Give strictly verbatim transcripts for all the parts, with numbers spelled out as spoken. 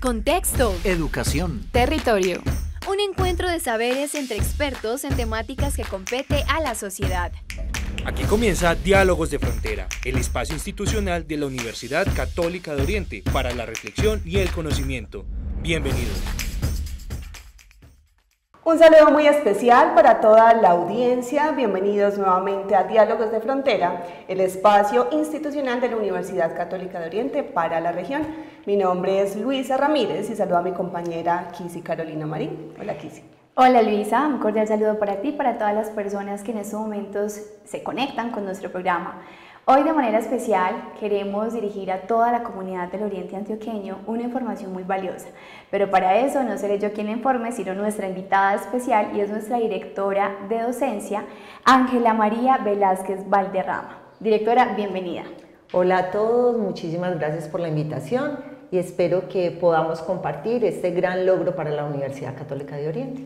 Contexto. Educación. Territorio. Un encuentro de saberes entre expertos en temáticas que compete a la sociedad. Aquí comienza Diálogos de Frontera, el espacio institucional de la Universidad Católica de Oriente para la reflexión y el conocimiento. Bienvenidos. Un saludo muy especial para toda la audiencia. Bienvenidos nuevamente a Diálogos de Frontera, el espacio institucional de la Universidad Católica de Oriente para la región. Mi nombre es Luisa Ramírez y saludo a mi compañera Kisi Carolina Marín. Hola, Kisi. Hola Luisa, un cordial saludo para ti y para todas las personas que en estos momentos se conectan con nuestro programa. Hoy de manera especial queremos dirigir a toda la comunidad del Oriente Antioqueño una información muy valiosa, pero para eso no seré yo quien la informe, sino nuestra invitada especial y es nuestra directora de docencia, Ángela María Velázquez Valderrama. Directora, bienvenida. Hola a todos, muchísimas gracias por la invitación y espero que podamos compartir este gran logro para la Universidad Católica de Oriente.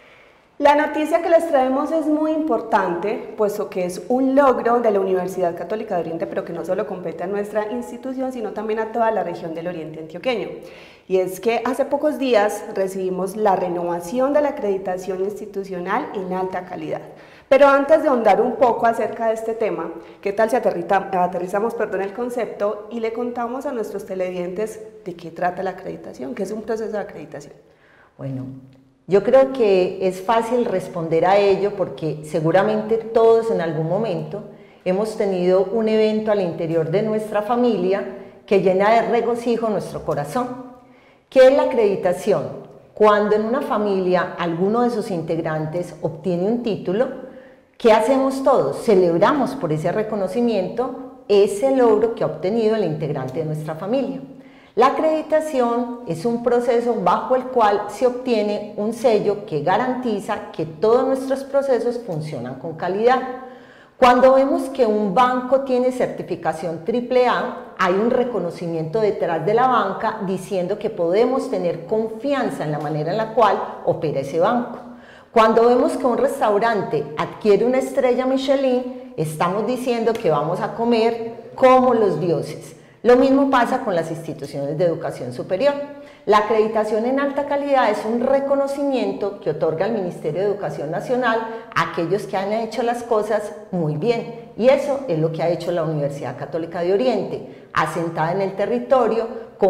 La noticia que les traemos es muy importante, puesto que es un logro de la Universidad Católica de Oriente, pero que no solo compete a nuestra institución, sino también a toda la región del Oriente Antioqueño. Y es que hace pocos días recibimos la renovación de la acreditación institucional en alta calidad. Pero antes de ahondar un poco acerca de este tema, ¿qué tal si aterrizamos perdón, el concepto y le contamos a nuestros televidentes de qué trata la acreditación, qué es un proceso de acreditación? Bueno, yo creo que es fácil responder a ello porque seguramente todos en algún momento hemos tenido un evento al interior de nuestra familia que llena de regocijo nuestro corazón. ¿Qué es la acreditación? Cuando en una familia alguno de sus integrantes obtiene un título, ¿qué hacemos todos? Celebramos por ese reconocimiento ese logro que ha obtenido el integrante de nuestra familia. La acreditación es un proceso bajo el cual se obtiene un sello que garantiza que todos nuestros procesos funcionan con calidad. Cuando vemos que un banco tiene certificación triple A, hay un reconocimiento detrás de la banca diciendo que podemos tener confianza en la manera en la cual opera ese banco. Cuando vemos que un restaurante adquiere una estrella Michelin, estamos diciendo que vamos a comer como los dioses. Lo mismo pasa con las instituciones de educación superior. La acreditación en alta calidad es un reconocimiento que otorga el Ministerio de Educación Nacional a aquellos que han hecho las cosas muy bien. Y eso es lo que ha hecho la Universidad Católica de Oriente, asentada en el territorio,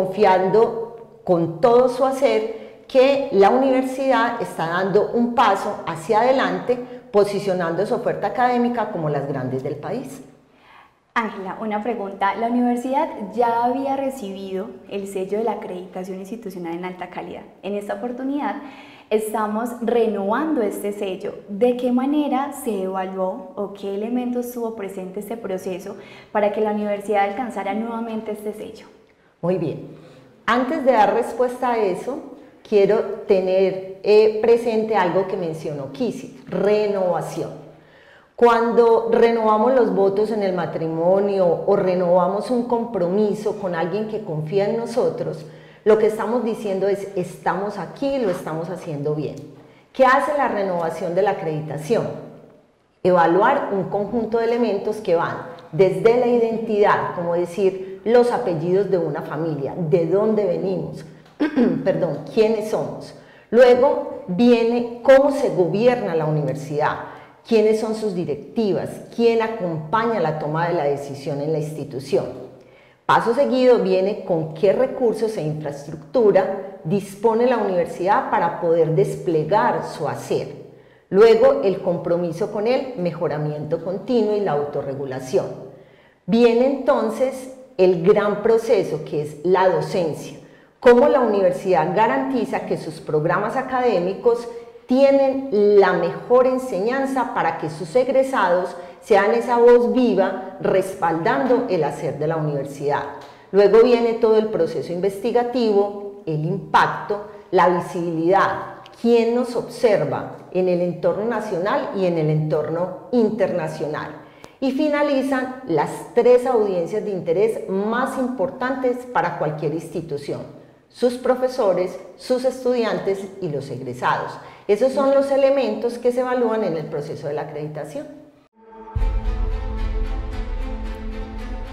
confiando con todo su hacer que la universidad está dando un paso hacia adelante, posicionando su oferta académica como las grandes del país. Ángela, una pregunta. La universidad ya había recibido el sello de la acreditación institucional en alta calidad. En esta oportunidad estamos renovando este sello. ¿De qué manera se evaluó o qué elementos estuvo presente este proceso para que la universidad alcanzara nuevamente este sello? Muy bien. Antes de dar respuesta a eso, quiero tener eh, presente algo que mencionó Kisi, renovación. Cuando renovamos los votos en el matrimonio o renovamos un compromiso con alguien que confía en nosotros, lo que estamos diciendo es, estamos aquí, lo estamos haciendo bien. ¿Qué hace la renovación de la acreditación? Evaluar un conjunto de elementos que van desde la identidad, como decir, los apellidos de una familia, de dónde venimos, perdón, quiénes somos. Luego viene cómo se gobierna la universidad, quiénes son sus directivas, quién acompaña la toma de la decisión en la institución. Paso seguido viene con qué recursos e infraestructura dispone la universidad para poder desplegar su hacer. Luego el compromiso con el mejoramiento continuo y la autorregulación. Viene entonces el gran proceso que es la docencia. Cómo la universidad garantiza que sus programas académicos tienen la mejor enseñanza para que sus egresados sean esa voz viva respaldando el hacer de la universidad. Luego viene todo el proceso investigativo, el impacto, la visibilidad, quién nos observa en el entorno nacional y en el entorno internacional. Y finalizan las tres audiencias de interés más importantes para cualquier institución: sus profesores, sus estudiantes y los egresados. Esos son los elementos que se evalúan en el proceso de la acreditación.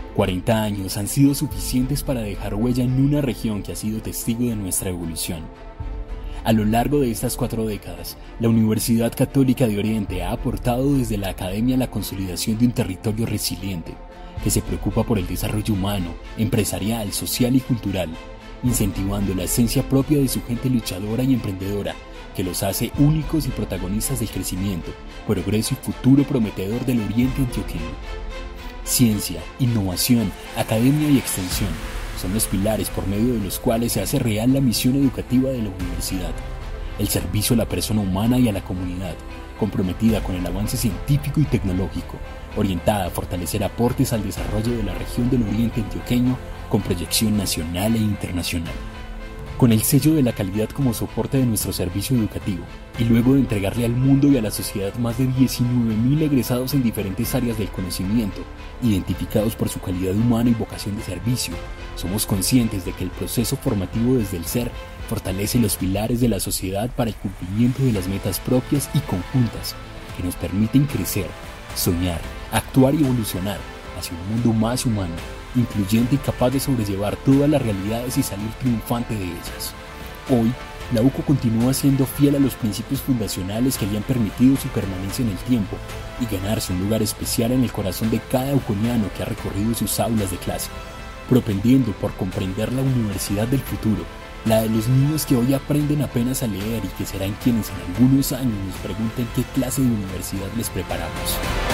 cuarenta años han sido suficientes para dejar huella en una región que ha sido testigo de nuestra evolución. A lo largo de estas cuatro décadas, la Universidad Católica de Oriente ha aportado desde la academia la consolidación de un territorio resiliente, que se preocupa por el desarrollo humano, empresarial, social y cultural, incentivando la esencia propia de su gente luchadora y emprendedora, que los hace únicos y protagonistas del crecimiento, progreso y futuro prometedor del Oriente Antioqueño. Ciencia, innovación, academia y extensión son los pilares por medio de los cuales se hace real la misión educativa de la universidad. El servicio a la persona humana y a la comunidad, comprometida con el avance científico y tecnológico, orientada a fortalecer aportes al desarrollo de la región del Oriente Antioqueño con proyección nacional e internacional. Con el sello de la calidad como soporte de nuestro servicio educativo, y luego de entregarle al mundo y a la sociedad más de diecinueve mil egresados en diferentes áreas del conocimiento, identificados por su calidad humana y vocación de servicio, somos conscientes de que el proceso formativo desde el ser fortalece los pilares de la sociedad para el cumplimiento de las metas propias y conjuntas que nos permiten crecer, soñar, actuar y evolucionar hacia un mundo más humano, incluyente y capaz de sobrellevar todas las realidades y salir triunfante de ellas. Hoy, la U C O continúa siendo fiel a los principios fundacionales que le han permitido su permanencia en el tiempo y ganarse un lugar especial en el corazón de cada uconiano que ha recorrido sus aulas de clase, propendiendo por comprender la universidad del futuro, la de los niños que hoy aprenden apenas a leer y que serán quienes en algunos años nos pregunten qué clase de universidad les preparamos.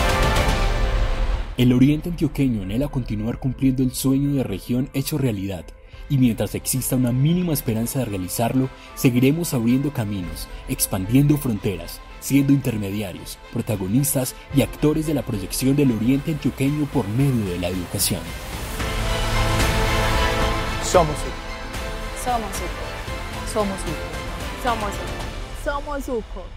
El Oriente Antioqueño anhela continuar cumpliendo el sueño de región hecho realidad, y mientras exista una mínima esperanza de realizarlo, seguiremos abriendo caminos, expandiendo fronteras, siendo intermediarios, protagonistas y actores de la proyección del Oriente Antioqueño por medio de la educación. Somos U C O. Somos U C O. Somos U C O. Somos U C O. Somos U C O.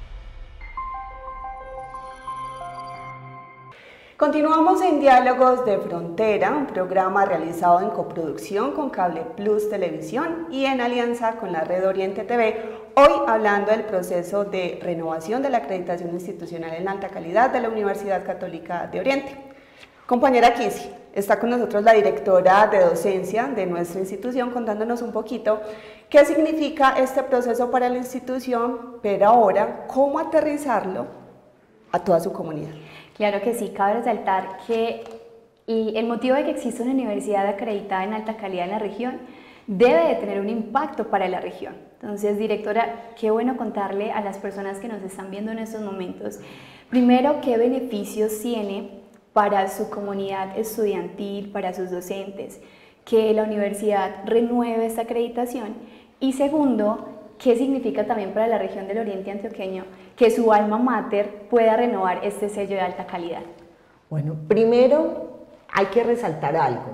Continuamos en Diálogos de Frontera, un programa realizado en coproducción con Cable Plus Televisión y en alianza con la Red Oriente T V, hoy hablando del proceso de renovación de la acreditación institucional en alta calidad de la Universidad Católica de Oriente. Compañera Kisi, está con nosotros la directora de docencia de nuestra institución contándonos un poquito qué significa este proceso para la institución, pero ahora cómo aterrizarlo a toda su comunidad. Claro que sí, cabe resaltar que el motivo de que exista una universidad acreditada en alta calidad en la región debe de tener un impacto para la región. Entonces, directora, qué bueno contarle a las personas que nos están viendo en estos momentos, primero, qué beneficios tiene para su comunidad estudiantil, para sus docentes, que la universidad renueve esta acreditación, y segundo, qué significa también para la región del Oriente Antioqueño que su alma mater pueda renovar este sello de alta calidad. Bueno, primero hay que resaltar algo.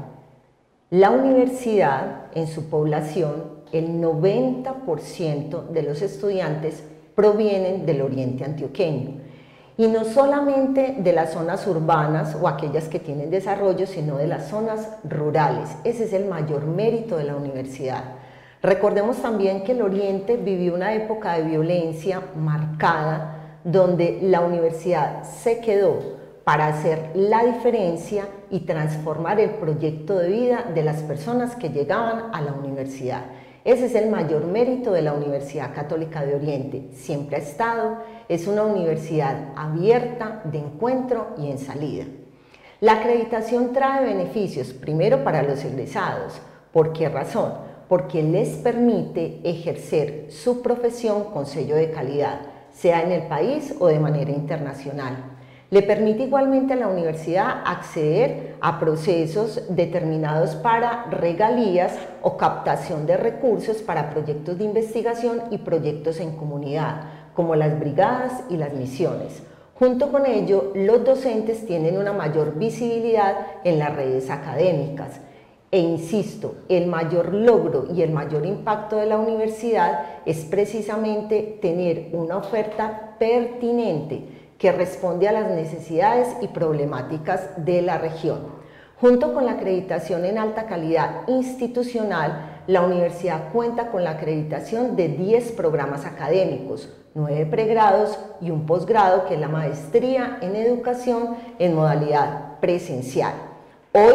La universidad, en su población, el noventa por ciento de los estudiantes provienen del Oriente Antioqueño. Y no solamente de las zonas urbanas o aquellas que tienen desarrollo, sino de las zonas rurales. Ese es el mayor mérito de la universidad. Recordemos también que el Oriente vivió una época de violencia marcada, donde la universidad se quedó para hacer la diferencia y transformar el proyecto de vida de las personas que llegaban a la universidad. Ese es el mayor mérito de la Universidad Católica de Oriente. Siempre ha estado, es una universidad abierta, de encuentro y en salida. La acreditación trae beneficios, primero para los egresados. ¿Por qué razón? Porque les permite ejercer su profesión con sello de calidad, sea en el país o de manera internacional. Le permite igualmente a la universidad acceder a procesos determinados para regalías o captación de recursos para proyectos de investigación y proyectos en comunidad, como las brigadas y las misiones. Junto con ello, los docentes tienen una mayor visibilidad en las redes académicas. E insisto, el mayor logro y el mayor impacto de la universidad es precisamente tener una oferta pertinente que responde a las necesidades y problemáticas de la región. Junto con la acreditación en alta calidad institucional, la universidad cuenta con la acreditación de diez programas académicos, nueve pregrados y un posgrado, que es la maestría en educación en modalidad presencial. Hoy,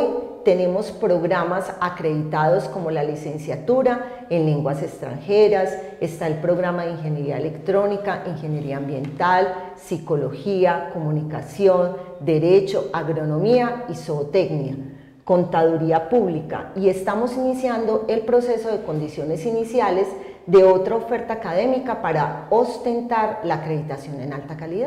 tenemos programas acreditados como la licenciatura en lenguas extranjeras, está el programa de ingeniería electrónica, ingeniería ambiental, psicología, comunicación, derecho, agronomía y zootecnia, contaduría pública, y estamos iniciando el proceso de condiciones iniciales de otra oferta académica para ostentar la acreditación en alta calidad.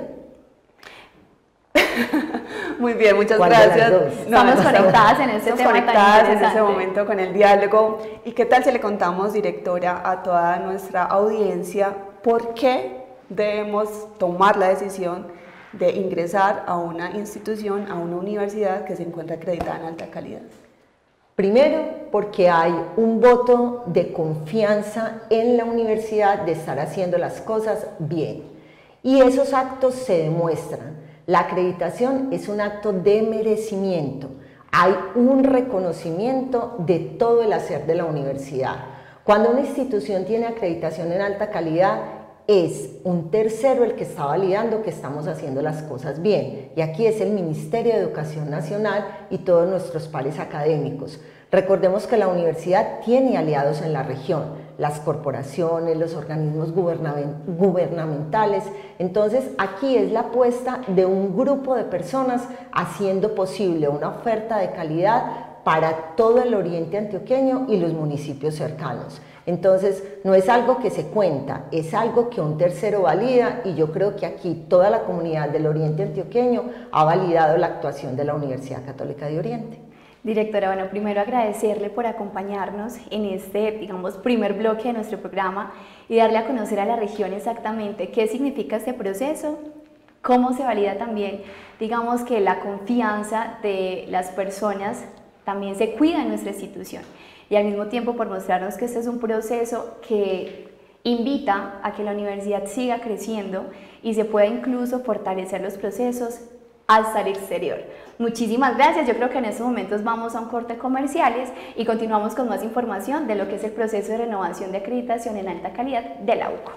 Muy bien, muchas ¿Cuál de gracias. las dos? No, Estamos no, conectadas en este estamos tema tan conectadas en interesante. ese momento con el diálogo. ¿Y qué tal si le contamos, directora, a toda nuestra audiencia por qué debemos tomar la decisión de ingresar a una institución, a una universidad que se encuentra acreditada en alta calidad? Primero, porque hay un voto de confianza en la universidad de estar haciendo las cosas bien. Y esos actos se demuestran. La acreditación es un acto de merecimiento. Hay un reconocimiento de todo el hacer de la universidad. Cuando una institución tiene acreditación en alta calidad, es un tercero el que está validando que estamos haciendo las cosas bien. Y aquí es el Ministerio de Educación Nacional y todos nuestros pares académicos. Recordemos que la universidad tiene aliados en la región, las corporaciones, los organismos gubernamentales. Entonces, aquí es la apuesta de un grupo de personas haciendo posible una oferta de calidad para todo el oriente antioqueño y los municipios cercanos. Entonces, no es algo que se cuenta, es algo que un tercero valida, y yo creo que aquí toda la comunidad del oriente antioqueño ha validado la actuación de la Universidad Católica de Oriente. Directora, bueno, primero agradecerle por acompañarnos en este, digamos, primer bloque de nuestro programa y darle a conocer a la región exactamente qué significa este proceso, cómo se valida también, digamos, que la confianza de las personas también se cuida en nuestra institución, y al mismo tiempo por mostrarnos que este es un proceso que invita a que la universidad siga creciendo y se pueda incluso fortalecer los procesos hasta el exterior. Muchísimas gracias. Yo creo que en estos momentos vamos a un corte comerciales y continuamos con más información de lo que es el proceso de renovación de acreditación en alta calidad de la U C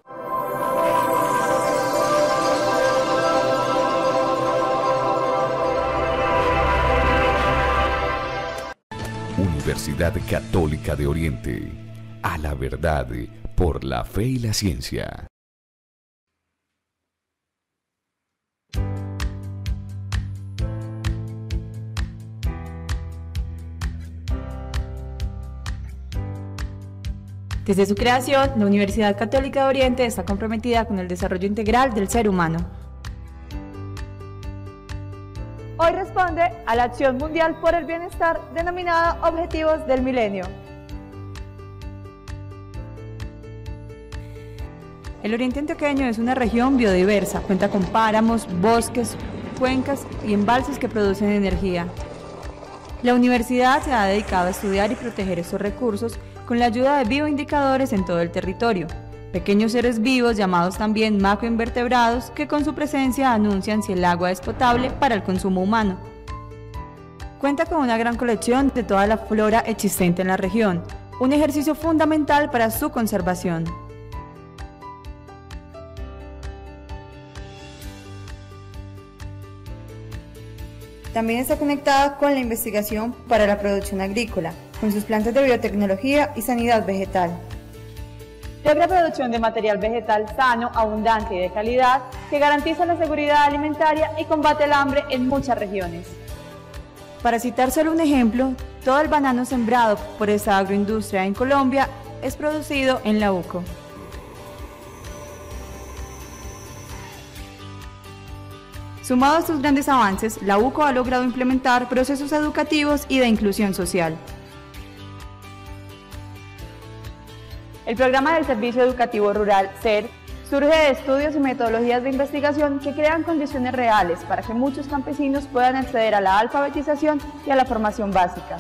O. Universidad Católica de Oriente. A la verdad, por la fe y la ciencia. Desde su creación, la Universidad Católica de Oriente está comprometida con el desarrollo integral del ser humano. Hoy responde a la Acción Mundial por el Bienestar denominada Objetivos del Milenio. El oriente antioqueño es una región biodiversa, cuenta con páramos, bosques, cuencas y embalses que producen energía. La universidad se ha dedicado a estudiar y proteger estos recursos con la ayuda de bioindicadores en todo el territorio, pequeños seres vivos llamados también macroinvertebrados que con su presencia anuncian si el agua es potable para el consumo humano. Cuenta con una gran colección de toda la flora existente en la región, un ejercicio fundamental para su conservación. También está conectada con la investigación para la producción agrícola, con sus plantas de biotecnología y sanidad vegetal. Logra producción de material vegetal sano, abundante y de calidad que garantiza la seguridad alimentaria y combate el hambre en muchas regiones. Para citar solo un ejemplo, todo el banano sembrado por esta agroindustria en Colombia es producido en la U C O. Sumado a estos grandes avances, la U C O ha logrado implementar procesos educativos y de inclusión social. El programa del Servicio Educativo Rural, S E R, surge de estudios y metodologías de investigación que crean condiciones reales para que muchos campesinos puedan acceder a la alfabetización y a la formación básica.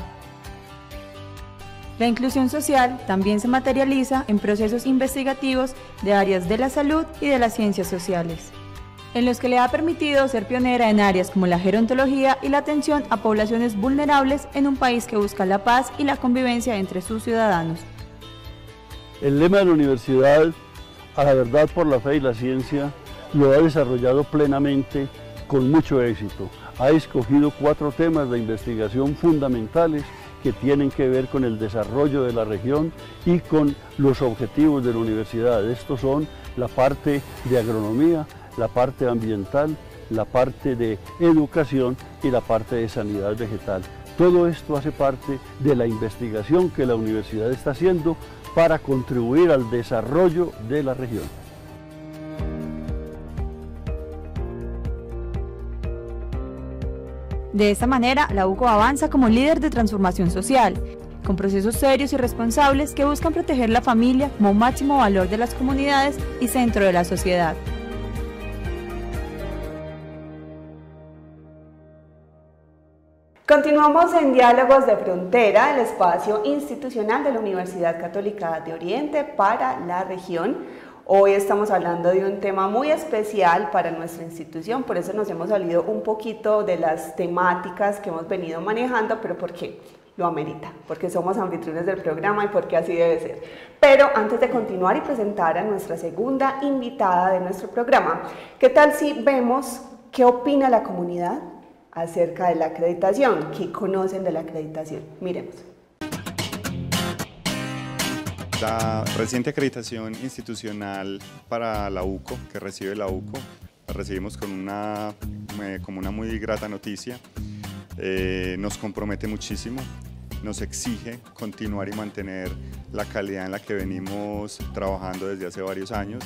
La inclusión social también se materializa en procesos investigativos de áreas de la salud y de las ciencias sociales, en los que le ha permitido ser pionera en áreas como la gerontología y la atención a poblaciones vulnerables en un país que busca la paz y la convivencia entre sus ciudadanos. El lema de la universidad, a la verdad por la fe y la ciencia, lo ha desarrollado plenamente con mucho éxito. ha escogido cuatro temas de investigación fundamentales que tienen que ver con el desarrollo de la región y con los objetivos de la universidad. Estos son la parte de agronomía, la parte ambiental, la parte de educación y la parte de sanidad vegetal. Todo esto hace parte de la investigación que la universidad está haciendo para contribuir al desarrollo de la región. De esta manera, la U C O avanza como líder de transformación social, con procesos serios y responsables que buscan proteger la familia como máximo valor de las comunidades y centro de la sociedad. Continuamos en Diálogos de Frontera, el espacio institucional de la Universidad Católica de Oriente para la región. Hoy estamos hablando de un tema muy especial para nuestra institución, por eso nos hemos salido un poquito de las temáticas que hemos venido manejando, pero ¿por qué? Lo amerita, porque somos anfitriones del programa y porque así debe ser. Pero antes de continuar y presentar a nuestra segunda invitada de nuestro programa, ¿qué tal si vemos qué opina la comunidad acerca de la acreditación? ¿Qué conocen de la acreditación? Miremos. La reciente acreditación institucional para la U C O, que recibe la U C O, la recibimos con una, eh, como una muy grata noticia. Eh, nos compromete muchísimo, nos exige continuar y mantener la calidad en la que venimos trabajando desde hace varios años.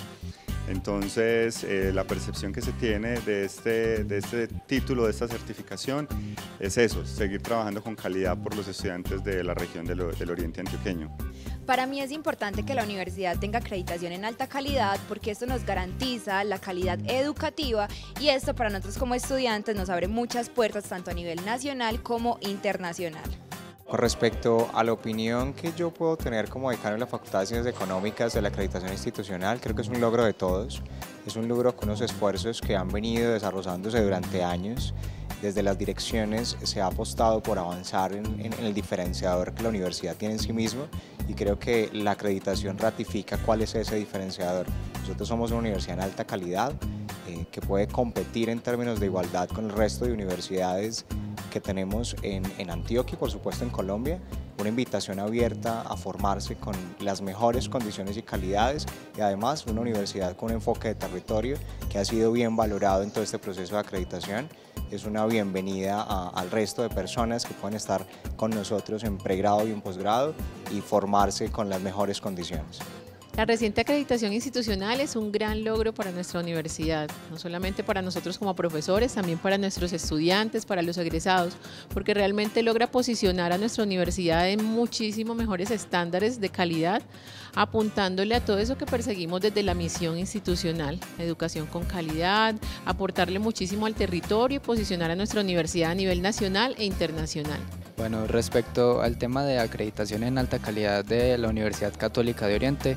Entonces, eh, la percepción que se tiene de este, de este título, de esta certificación, es eso, seguir trabajando con calidad por los estudiantes de la región del, del Oriente Antioqueño. Para mí es importante que la universidad tenga acreditación en alta calidad porque esto nos garantiza la calidad educativa y esto para nosotros como estudiantes nos abre muchas puertas tanto a nivel nacional como internacional. Con respecto a la opinión que yo puedo tener como decano de la Facultad de Ciencias Económicas de la acreditación institucional, creo que es un logro de todos, es un logro con unos esfuerzos que han venido desarrollándose durante años. Desde las direcciones se ha apostado por avanzar en, en el diferenciador que la universidad tiene en sí misma y creo que la acreditación ratifica cuál es ese diferenciador. Nosotros somos una universidad en alta calidad eh, que puede competir en términos de igualdad con el resto de universidades que tenemos en, en Antioquia y por supuesto en Colombia, una invitación abierta a formarse con las mejores condiciones y calidades y además una universidad con un enfoque de territorio que ha sido bien valorado en todo este proceso de acreditación. Es una bienvenida a, al resto de personas que pueden estar con nosotros en pregrado y en posgrado y formarse con las mejores condiciones. La reciente acreditación institucional es un gran logro para nuestra universidad, no solamente para nosotros como profesores, también para nuestros estudiantes, para los egresados, porque realmente logra posicionar a nuestra universidad en muchísimo mejores estándares de calidad, apuntándole a todo eso que perseguimos desde la misión institucional, educación con calidad, aportarle muchísimo al territorio y posicionar a nuestra universidad a nivel nacional e internacional. Bueno, respecto al tema de acreditación en alta calidad de la Universidad Católica de Oriente,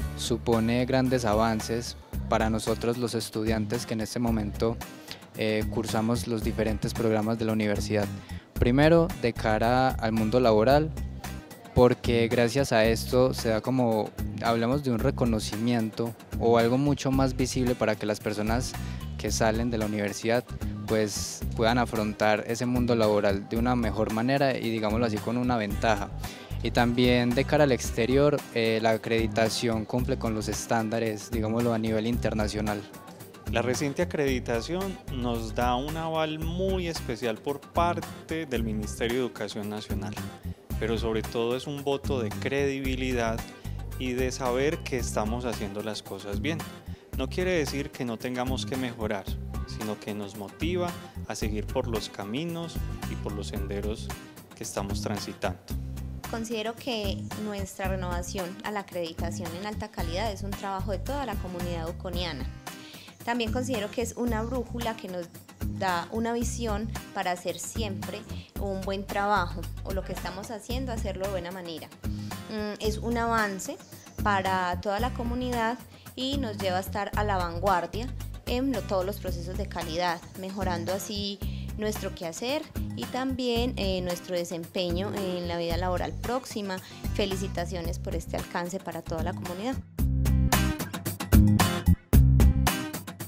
supone grandes avances para nosotros los estudiantes que en este momento eh, cursamos los diferentes programas de la universidad. Primero, de cara al mundo laboral, porque gracias a esto se da como, hablamos de un reconocimiento o algo mucho más visible para que las personas que salen de la universidad pues puedan afrontar ese mundo laboral de una mejor manera y digámoslo así con una ventaja. Y también de cara al exterior, eh, la acreditación cumple con los estándares, digámoslo a nivel internacional. La reciente acreditación nos da un aval muy especial por parte del Ministerio de Educación Nacional, pero sobre todo es un voto de credibilidad y de saber que estamos haciendo las cosas bien. No quiere decir que no tengamos que mejorar, sino que nos motiva a seguir por los caminos y por los senderos que estamos transitando. Considero que nuestra renovación a la acreditación en alta calidad es un trabajo de toda la comunidad uconiana. También considero que es una brújula que nos da una visión para hacer siempre un buen trabajo o lo que estamos haciendo, hacerlo de buena manera. Es un avance para toda la comunidad y nos lleva a estar a la vanguardia en lo, todos los procesos de calidad, mejorando así nuestro quehacer y también eh, nuestro desempeño en la vida laboral próxima. Felicitaciones por este alcance para toda la comunidad.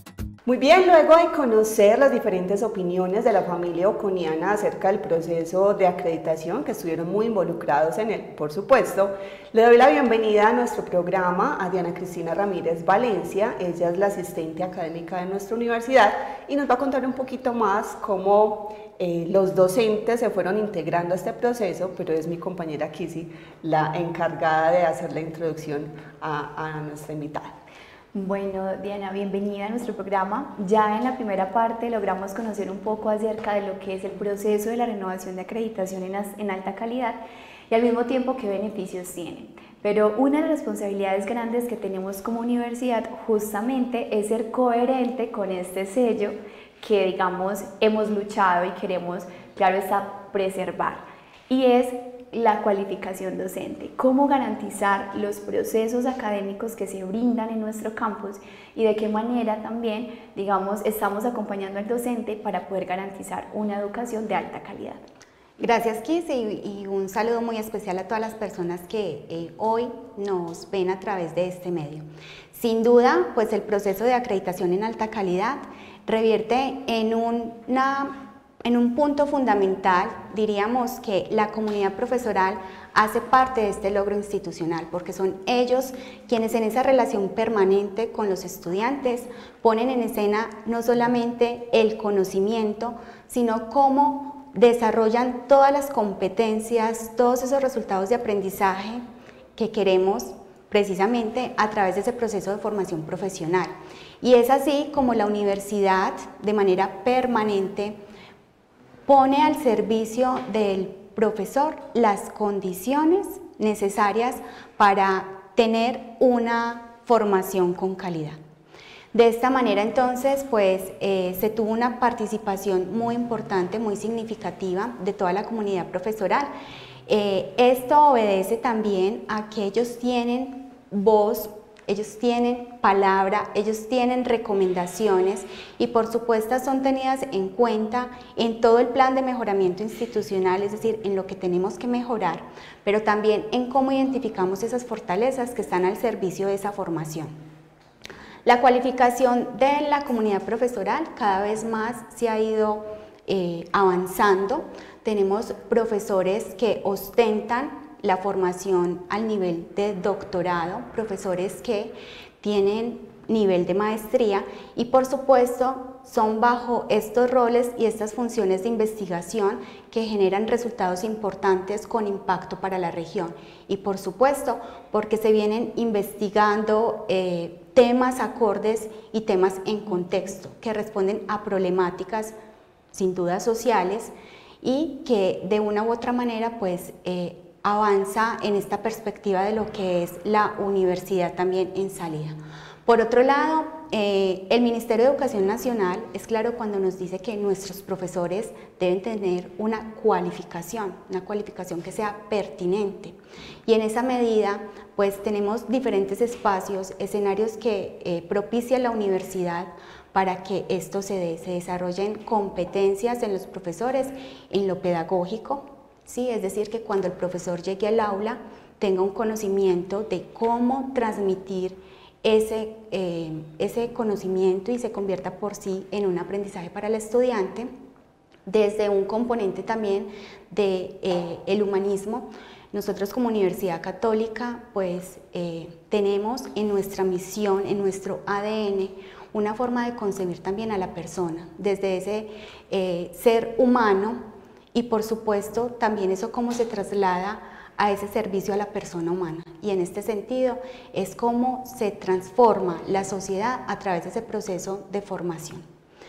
Muy bien, luego de conocer las diferentes opiniones de la familia oconiana acerca del proceso de acreditación, que estuvieron muy involucrados en él, por supuesto, le doy la bienvenida a nuestro programa a Diana Cristina Ramírez Valencia. Ella es la asistente académica de nuestra universidad y nos va a contar un poquito más cómo eh, los docentes se fueron integrando a este proceso, pero es mi compañera Kisi la encargada de hacer la introducción a, a nuestra invitada. Bueno, Diana, bienvenida a nuestro programa. Ya en la primera parte logramos conocer un poco acerca de lo que es el proceso de la renovación de acreditación en, en alta calidad y al mismo tiempo qué beneficios tiene. Pero una de las responsabilidades grandes que tenemos como universidad justamente es ser coherente con este sello que, digamos, hemos luchado y queremos, claro está, preservar. Y es la cualificación docente, cómo garantizar los procesos académicos que se brindan en nuestro campus y de qué manera también, digamos, estamos acompañando al docente para poder garantizar una educación de alta calidad. Gracias, Kiss, y, y un saludo muy especial a todas las personas que eh, hoy nos ven a través de este medio. Sin duda, pues el proceso de acreditación en alta calidad revierte en una En un punto fundamental, diríamos que la comunidad profesoral hace parte de este logro institucional, porque son ellos quienes en esa relación permanente con los estudiantes ponen en escena no solamente el conocimiento, sino cómo desarrollan todas las competencias, todos esos resultados de aprendizaje que queremos precisamente a través de ese proceso de formación profesional. Y es así como la universidad, de manera permanente, pone al servicio del profesor las condiciones necesarias para tener una formación con calidad. De esta manera entonces pues eh, se tuvo una participación muy importante, muy significativa de toda la comunidad profesoral. Eh, esto obedece también a que ellos tienen voz, ellos tienen palabra, ellos tienen recomendaciones y por supuesto son tenidas en cuenta en todo el plan de mejoramiento institucional, es decir, en lo que tenemos que mejorar, pero también en cómo identificamos esas fortalezas que están al servicio de esa formación. La cualificación de la comunidad profesoral cada vez más se ha ido eh, avanzando. Tenemos profesores que ostentan la formación al nivel de doctorado, profesores que tienen nivel de maestría y por supuesto son bajo estos roles y estas funciones de investigación que generan resultados importantes con impacto para la región y por supuesto porque se vienen investigando eh, temas acordes y temas en contexto que responden a problemáticas sin duda sociales y que de una u otra manera pues eh, avanza en esta perspectiva de lo que es la universidad también en salida. Por otro lado, eh, el Ministerio de Educación Nacional es claro cuando nos dice que nuestros profesores deben tener una cualificación, una cualificación que sea pertinente. Y en esa medida, pues tenemos diferentes espacios, escenarios que eh, propicia la universidad para que esto se dé, se desarrollen competencias en los profesores en lo pedagógico, ¿sí? Es decir, que cuando el profesor llegue al aula tenga un conocimiento de cómo transmitir ese, eh, ese conocimiento y se convierta por sí en un aprendizaje para el estudiante, desde un componente también de eh, el humanismo. Nosotros como Universidad Católica pues eh, tenemos en nuestra misión, en nuestro A D N, una forma de concebir también a la persona, desde ese eh, ser humano. Y por supuesto también eso cómo se traslada a ese servicio a la persona humana y en este sentido es cómo se transforma la sociedad a través de ese proceso de formación.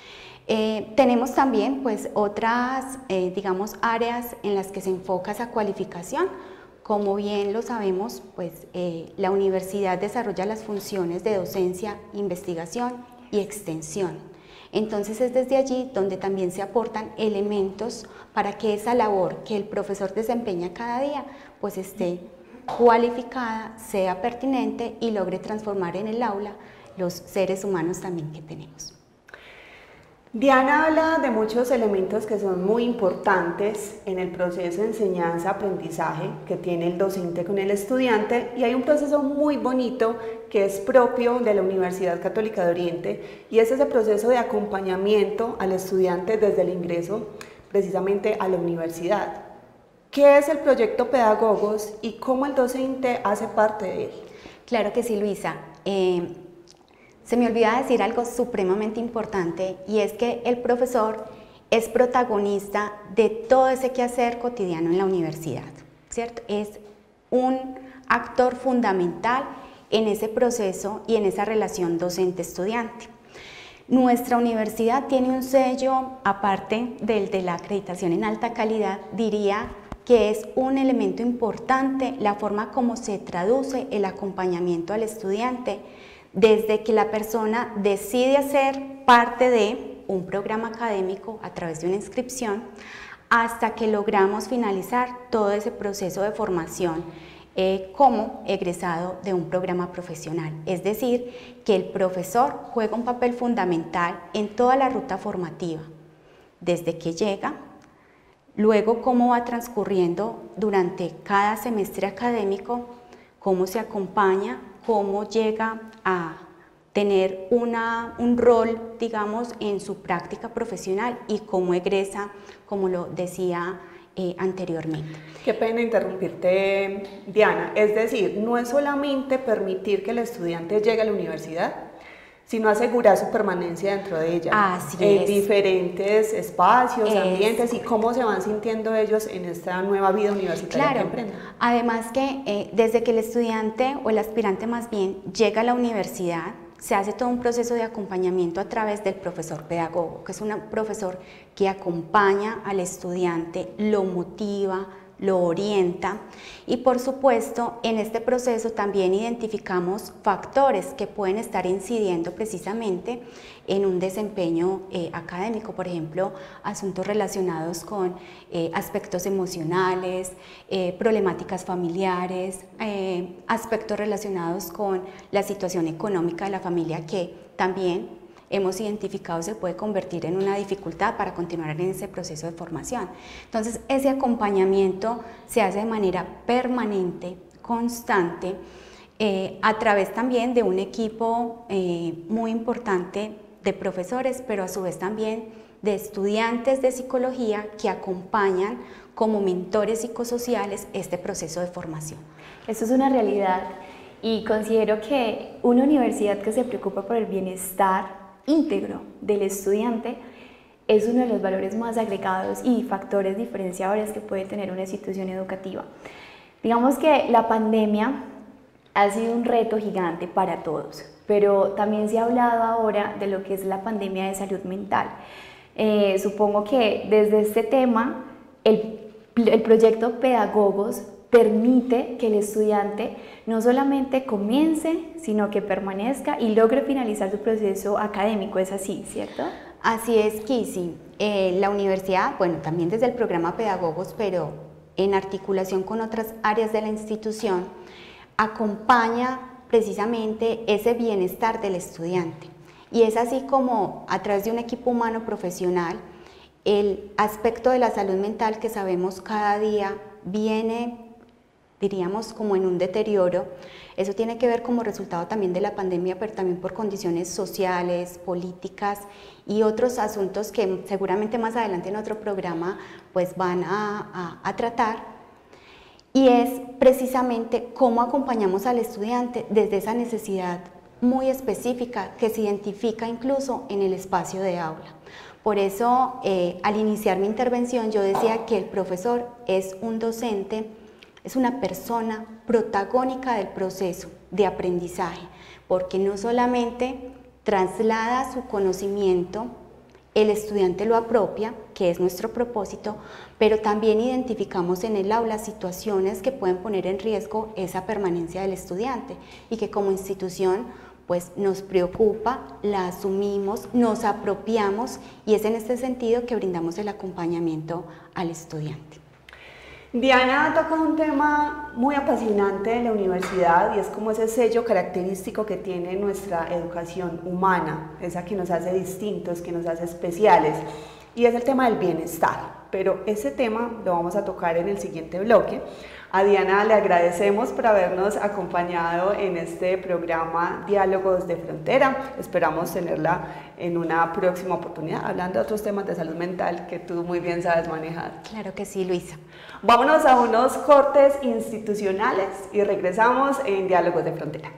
Eh, tenemos también pues otras eh, digamos áreas en las que se enfoca esa cualificación. Como bien lo sabemos pues eh, la universidad desarrolla las funciones de docencia, investigación y extensión. Entonces es desde allí donde también se aportan elementos para que esa labor que el profesor desempeña cada día pues esté cualificada, sea pertinente y logre transformar en el aula los seres humanos también que tenemos. Diana habla de muchos elementos que son muy importantes en el proceso de enseñanza-aprendizaje que tiene el docente con el estudiante, y hay un proceso muy bonito que es propio de la Universidad Católica de Oriente, y es ese proceso de acompañamiento al estudiante desde el ingreso precisamente a la universidad. ¿Qué es el proyecto Pedagogos y cómo el docente hace parte de él? Claro que sí, Luisa. Eh, Se me olvidaba decir algo supremamente importante, y es que el profesor es protagonista de todo ese quehacer cotidiano en la universidad, ¿cierto? Es un actor fundamental en ese proceso y en esa relación docente-estudiante. Nuestra universidad tiene un sello, aparte del de la acreditación en alta calidad, diría que es un elemento importante la forma como se traduce el acompañamiento al estudiante desde que la persona decide hacer parte de un programa académico a través de una inscripción hasta que logramos finalizar todo ese proceso de formación eh, como egresado de un programa profesional. Es decir, que el profesor juega un papel fundamental en toda la ruta formativa, desde que llega, luego cómo va transcurriendo durante cada semestre académico, cómo se acompaña, cómo llega a tener una, un rol, digamos, en su práctica profesional y cómo egresa, como lo decía eh, anteriormente. Qué pena interrumpirte, Diana. Es decir, no es solamente permitir que el estudiante llegue a la universidad, sino asegurar su permanencia dentro de ella, Así en es. diferentes espacios, Es. ambientes, y cómo se van sintiendo ellos en esta nueva vida universitaria Claro, que emprenden. además que eh, desde que el estudiante o el aspirante más bien llega a la universidad, se hace todo un proceso de acompañamiento a través del profesor pedagogo, que es un profesor que acompaña al estudiante, lo motiva, lo orienta, y por supuesto en este proceso también identificamos factores que pueden estar incidiendo precisamente en un desempeño eh, académico, por ejemplo, asuntos relacionados con eh, aspectos emocionales, eh, problemáticas familiares, eh, aspectos relacionados con la situación económica de la familia, que también hemos identificado se puede convertir en una dificultad para continuar en ese proceso de formación. Entonces, ese acompañamiento se hace de manera permanente, constante, eh, a través también de un equipo eh, muy importante de profesores, pero a su vez también de estudiantes de psicología que acompañan como mentores psicosociales este proceso de formación. Esto es una realidad, y considero que una universidad que se preocupa por el bienestar íntegro del estudiante es uno de los valores más agregados y factores diferenciadores que puede tener una institución educativa. Digamos que la pandemia ha sido un reto gigante para todos, pero también se ha hablado ahora de lo que es la pandemia de salud mental. Eh, supongo que desde este tema el, el proyecto Pedagogos permite que el estudiante no solamente comience, sino que permanezca y logre finalizar su proceso académico. ¿Es así, cierto? Así es, Kisi. Eh, la universidad, bueno, también desde el programa Pedagogos, pero en articulación con otras áreas de la institución, acompaña precisamente ese bienestar del estudiante. Y es así como, a través de un equipo humano profesional, el aspecto de la salud mental, que sabemos cada día viene, diríamos, como en un deterioro. Eso tiene que ver como resultado también de la pandemia, pero también por condiciones sociales, políticas y otros asuntos que seguramente más adelante en otro programa pues van a, a, a tratar. Y es precisamente cómo acompañamos al estudiante desde esa necesidad muy específica que se identifica incluso en el espacio de aula. Por eso, eh, al iniciar mi intervención, yo decía que el profesor es un docente, es una persona protagónica del proceso de aprendizaje, porque no solamente traslada su conocimiento, el estudiante lo apropia, que es nuestro propósito, pero también identificamos en el aula situaciones que pueden poner en riesgo esa permanencia del estudiante y que como institución pues nos preocupa, la asumimos, nos apropiamos, y es en este sentido que brindamos el acompañamiento al estudiante. Diana toca un tema muy apasionante de la universidad y es como ese sello característico que tiene nuestra educación humana, esa que nos hace distintos, que nos hace especiales, y es el tema del bienestar. Pero ese tema lo vamos a tocar en el siguiente bloque. A Diana le agradecemos por habernos acompañado en este programa Diálogos de Frontera. Esperamos tenerla en una próxima oportunidad hablando de otros temas de salud mental que tú muy bien sabes manejar. Claro que sí, Luisa. Vámonos a unos cortes institucionales y regresamos en Diálogos de Frontera.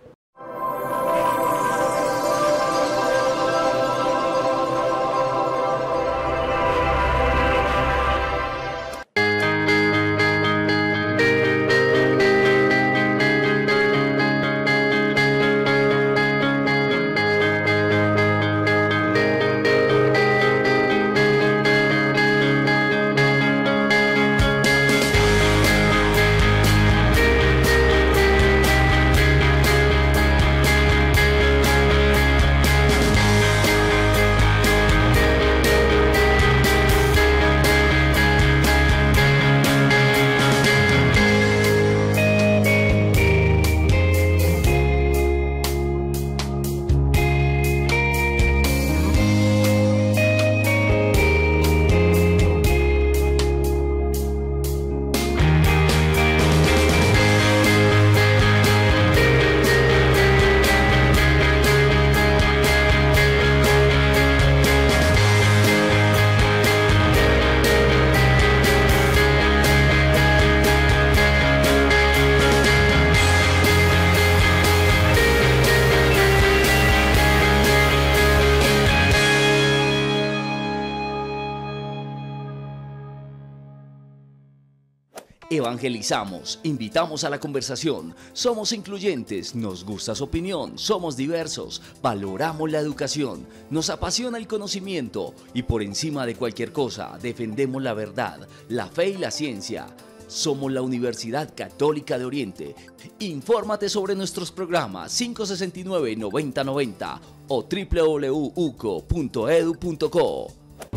Evangelizamos, invitamos a la conversación, somos incluyentes, nos gusta su opinión, somos diversos, valoramos la educación, nos apasiona el conocimiento y por encima de cualquier cosa defendemos la verdad, la fe y la ciencia. Somos la Universidad Católica de Oriente. Infórmate sobre nuestros programas cinco sesenta y nueve, noventa noventa o w w w punto u c o punto e d u punto co.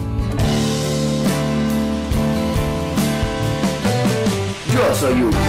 Yo soy Hugo.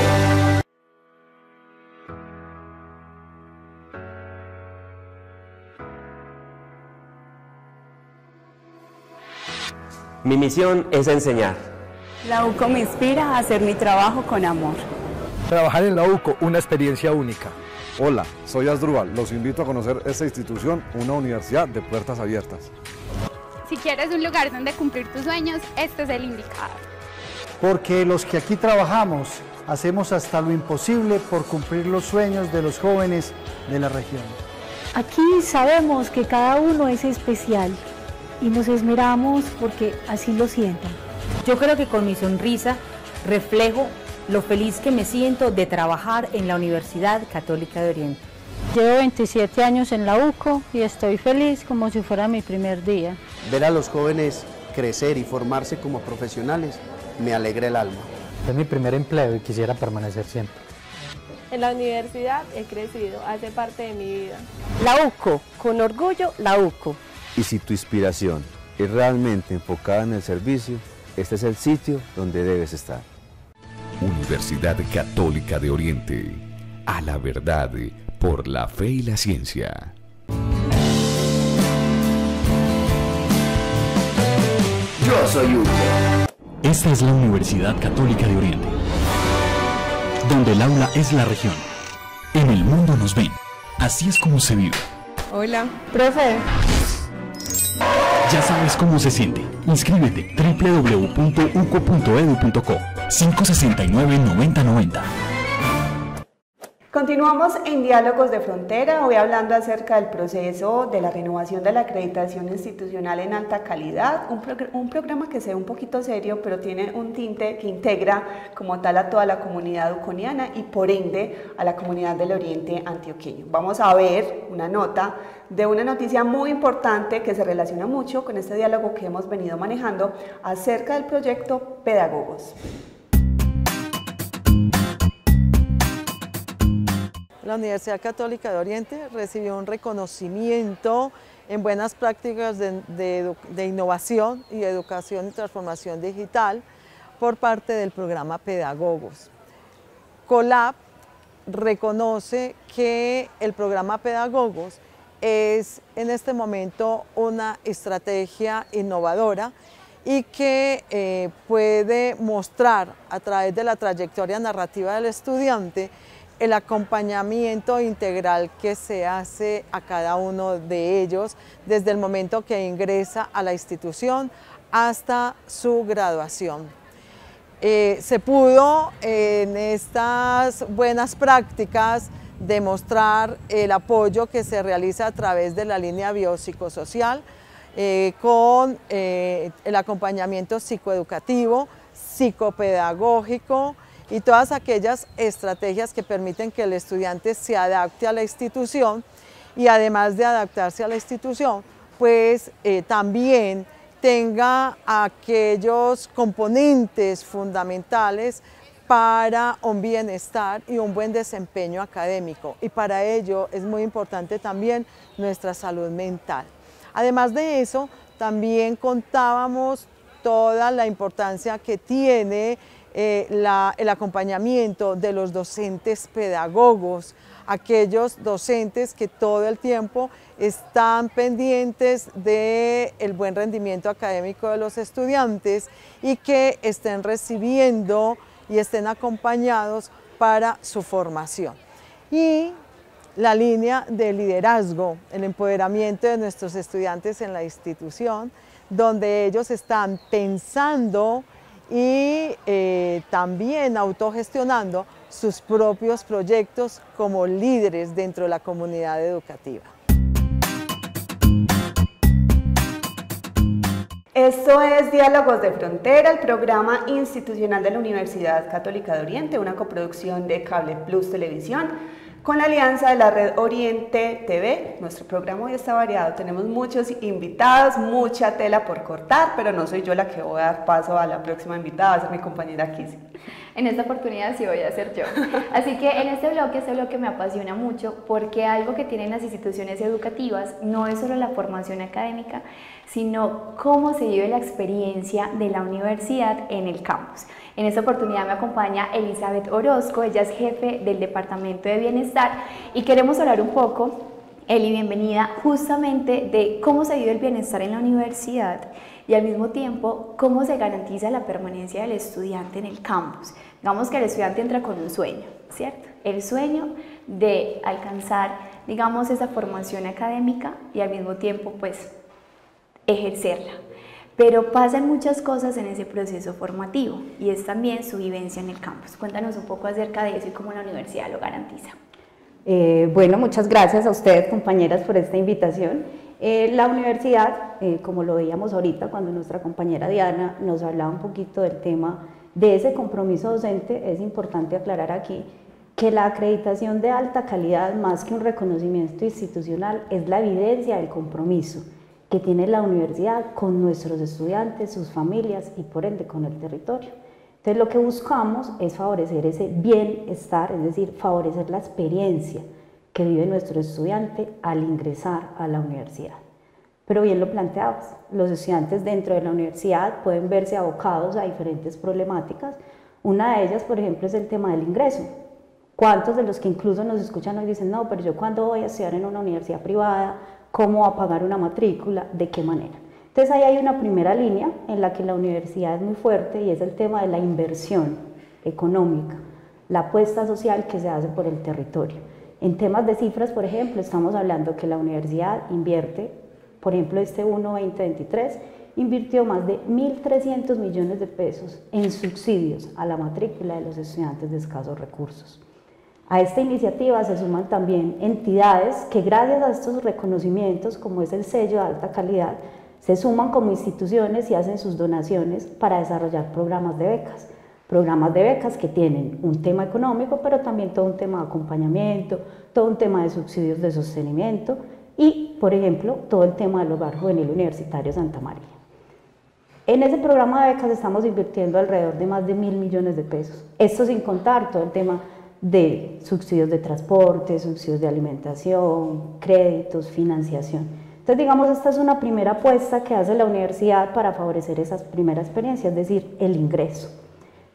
Mi misión es enseñar. La U C O me inspira a hacer mi trabajo con amor. Trabajar en la U C O, una experiencia única. Hola, soy Asdrúbal. Los invito a conocer esta institución, una universidad de puertas abiertas. Si quieres un lugar donde cumplir tus sueños, este es el indicado. Porque los que aquí trabajamos hacemos hasta lo imposible por cumplir los sueños de los jóvenes de la región. Aquí sabemos que cada uno es especial y nos esmeramos porque así lo sientan. Yo creo que con mi sonrisa reflejo lo feliz que me siento de trabajar en la Universidad Católica de Oriente. Llevo veintisiete años en la U C O y estoy feliz como si fuera mi primer día. Ver a los jóvenes crecer y formarse como profesionales me alegra el alma. Es mi primer empleo y quisiera permanecer siempre. En la universidad he crecido, hace parte de mi vida. La U C O, con orgullo la U C O. Y si tu inspiración es realmente enfocada en el servicio, este es el sitio donde debes estar. Universidad Católica de Oriente. A la verdad, por la fe y la ciencia. Yo soy Hugo. Esta es la Universidad Católica de Oriente, donde el aula es la región. En el mundo nos ven. Así es como se vive. Hola, profe. Ya sabes cómo se siente. Inscríbete w w w punto u c o punto e d u punto co cinco sesenta y nueve, noventa noventa. Continuamos en Diálogos de Frontera, hoy hablando acerca del proceso de la renovación de la acreditación institucional en alta calidad, un, progr un programa que se ve un poquito serio, pero tiene un tinte que integra como tal a toda la comunidad uconiana y por ende a la comunidad del Oriente Antioqueño. Vamos a ver una nota de una noticia muy importante que se relaciona mucho con este diálogo que hemos venido manejando acerca del proyecto Pedagogos. La Universidad Católica de Oriente recibió un reconocimiento en buenas prácticas de, de, de innovación y educación y transformación digital por parte del programa Pedagogos. Colab reconoce que el programa Pedagogos es en este momento una estrategia innovadora y que eh, puede mostrar a través de la trayectoria narrativa del estudiante el acompañamiento integral que se hace a cada uno de ellos desde el momento que ingresa a la institución hasta su graduación. Eh, se pudo en estas buenas prácticas demostrar el apoyo que se realiza a través de la línea biopsicosocial eh, con eh, el acompañamiento psicoeducativo, psicopedagógico y todas aquellas estrategias que permiten que el estudiante se adapte a la institución y además de adaptarse a la institución, pues eh, también tenga aquellos componentes fundamentales para un bienestar y un buen desempeño académico. Y para ello es muy importante también nuestra salud mental. Además de eso, también contábamos toda la importancia que tiene eh, la, el acompañamiento de los docentes pedagogos, aquellos docentes que todo el tiempo están pendientes del buen rendimiento académico de los estudiantes y que estén recibiendo y estén acompañados para su formación. Y la línea de liderazgo, el empoderamiento de nuestros estudiantes en la institución, donde ellos están pensando y eh, también autogestionando sus propios proyectos como líderes dentro de la comunidad educativa. Esto es Diálogos de Frontera, el programa institucional de la Universidad Católica de Oriente, una coproducción de Cable Plus Televisión con la alianza de la red Oriente T V. Nuestro programa hoy está variado, tenemos muchos invitados, mucha tela por cortar, pero no soy yo la que voy a dar paso a la próxima invitada, va a ser mi compañera Kissy. En esta oportunidad sí voy a ser yo. Así que en este bloque, este bloque me apasiona mucho porque algo que tienen las instituciones educativas no es solo la formación académica, sino cómo se vive la experiencia de la universidad en el campus. En esta oportunidad me acompaña Elizabeth Orozco, ella es jefe del Departamento de Bienestar y queremos hablar un poco, Eli, bienvenida, justamente de cómo se vive el bienestar en la universidad y al mismo tiempo cómo se garantiza la permanencia del estudiante en el campus. Digamos que el estudiante entra con un sueño, ¿cierto? El sueño de alcanzar, digamos, esa formación académica y al mismo tiempo, pues, ejercerla. Pero pasan muchas cosas en ese proceso formativo y es también su vivencia en el campus. Cuéntanos un poco acerca de eso y cómo la universidad lo garantiza. Eh, bueno, muchas gracias a ustedes, compañeras, por esta invitación. Eh, la universidad, eh, como lo veíamos ahorita cuando nuestra compañera Diana nos hablaba un poquito del tema de ese compromiso docente, es importante aclarar aquí que la acreditación de alta calidad, más que un reconocimiento institucional, es la evidencia del compromiso que tiene la universidad con nuestros estudiantes, sus familias y por ende con el territorio. Entonces lo que buscamos es favorecer ese bienestar, es decir, favorecer la experiencia que vive nuestro estudiante al ingresar a la universidad. Pero bien lo planteabas, los estudiantes dentro de la universidad pueden verse abocados a diferentes problemáticas. Una de ellas, por ejemplo, es el tema del ingreso. ¿Cuántos de los que incluso nos escuchan hoy dicen, no, pero yo cuando voy a estudiar en una universidad privada, cómo va a pagar una matrícula, de qué manera? Entonces ahí hay una primera línea en la que la universidad es muy fuerte y es el tema de la inversión económica, la apuesta social que se hace por el territorio. En temas de cifras, por ejemplo, estamos hablando que la universidad invierte, por ejemplo, este uno veinte veintitrés, invirtió más de mil trescientos millones de pesos en subsidios a la matrícula de los estudiantes de escasos recursos. A esta iniciativa se suman también entidades que gracias a estos reconocimientos, como es el sello de alta calidad, se suman como instituciones y hacen sus donaciones para desarrollar programas de becas. Programas de becas que tienen un tema económico, pero también todo un tema de acompañamiento, todo un tema de subsidios de sostenimiento y, por ejemplo, todo el tema del Hogar Juvenil Universitario Santa María. En ese programa de becas estamos invirtiendo alrededor de más de mil millones de pesos. Esto sin contar todo el tema de subsidios de transporte, subsidios de alimentación, créditos, financiación. Entonces, digamos, esta es una primera apuesta que hace la universidad para favorecer esas primeras experiencias, es decir, el ingreso.